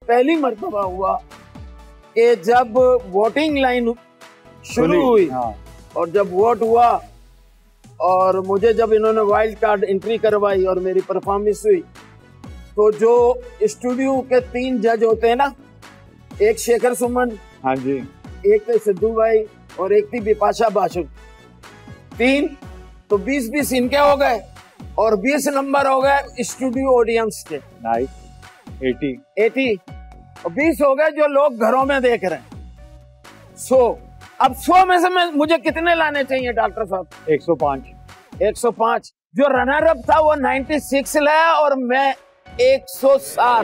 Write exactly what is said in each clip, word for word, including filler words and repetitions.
पहली मर्तबा हुआ कि जब वोटिंग लाइन शुरू हुई हाँ। और जब वोट हुआ और मुझे जब इन्होंने वाइल्ड कार्ड एंट्री करवाई और मेरी परफॉर्मेंस हुई, तो जो स्टूडियो के तीन जज होते हैं ना, एक शेखर सुमन, हाँ जी, एक थे सिद्धू भाई और एक थी बिपाशा बासु, तीन, तो बीस बीस इनके हो गए और बीस नंबर हो गए स्टूडियो ऑडियंस के। नाइस। एटी एटी और बीस हो गए जो लोग घरों में देख रहे हैं। सो अब सौ में से मैं मुझे कितने लाने चाहिए डॉक्टर साहब? एक सौ पाँच। एक सौ पाँच। जो रनर अप था वो छियानवे लाया और मैं एक सौ सात।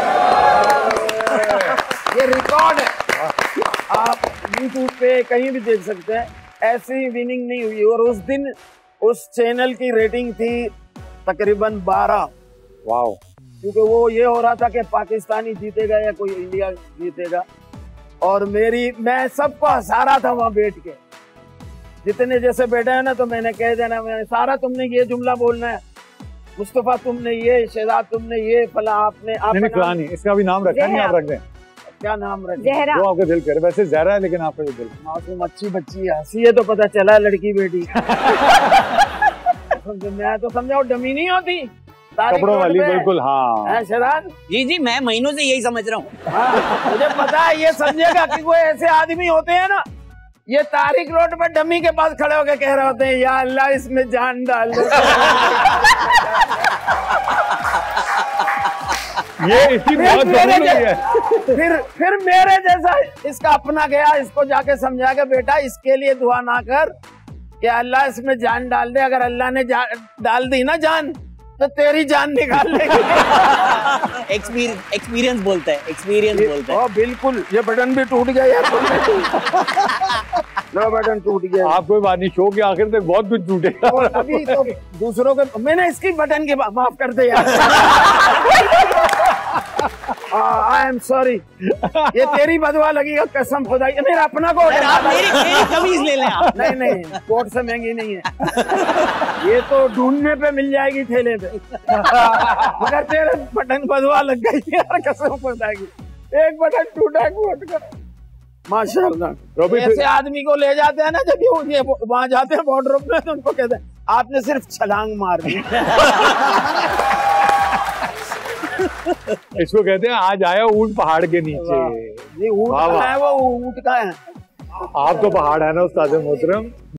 ये रिकॉर्ड है, आप यूट्यूब पे कहीं भी देख सकते हैं। ऐसी विनिंग नहीं हुई। और उस दिन उस चैनल की रेटिंग थी तकरीबन बारह। वाओ। क्योंकि वो ये हो रहा था कि पाकिस्तानी जीतेगा या कोई इंडिया जीतेगा, और मेरी मैं सबको हंसा रहा था वहां बैठ के। जितने जैसे बैठे हैं ना, तो मैंने कह देना, मैंने सारा तुमने ये जुमला बोलना है, मुस्तफा तुमने ये, शहजाद तुमने ये, फला आपने आप नहीं, नहीं, इसका भी नाम रखा नहीं, आप रख दें। क्या नाम रखें? जो आपका दिल करे। वैसे जहरा है लेकिन आपका दिल। मासूम अच्छी बच्ची हंसी है तो पता चला लड़की बेटी। मैं तो समझा डमी नहीं होती, कपड़ों वाली। बिल्कुल हाँ शहजाद जी जी, मैं महीनों से यही समझ रहा हूँ। हाँ, मुझे पता है ये समझेगा कि कोई ऐसे आदमी होते हैं ना, ये तारिक रोड पर डमी के पास खड़े होकर कह रहे होते हैं, या अल्लाह इसमें जान डाल दो। ये इसकी बहुत मेरे है। फिर फिर मेरे जैसा इसका अपना गया, इसको जाके समझा के बेटा इसके लिए दुआ ना कर कि अल्लाह इसमें जान डाल दे। अगर अल्लाह ने डाल दी ना जान, तो तेरी जान निकाल लेगी। एक्सपीरियंस बोलता है, एक्सपीरियंस बोलता है। बिल्कुल। ये बटन भी टूट गया यार। लो बटन टूट गया। आप कोई बात नहीं, शो के आखिर तक बहुत कुछ टूटेगा। अभी तो दूसरों के मैंने इसकी बटन के माफ कर दे यार। आई एम सॉरी, ये तेरी बदवा लगी है कसम खुदा। ये मेरा अपना कोट है। आप मेरी मेरी कमीज ले लें आप। नहीं नहीं, कोट से महंगी नहीं है। ये तो ढूंढने पे मिल जाएगी ठेले पे। मगर तेरे बटन बदवा लग गई यार कसम खुदा की। एक बटन टूटा कोट का। माशाल्लाह। ऐसे आदमी को ले जाते हैं ना जब ये वहां जाते हैं बॉर्डर में, तो उनको कहते हैं आपने सिर्फ छलांग मार दी। इसको कहते हैं आज आया ऊंट पहाड़ के नीचे। ये ऊंट का है, वो ऊंट का है। आप तो पहाड़ है ना उस्ताद मोहतरम।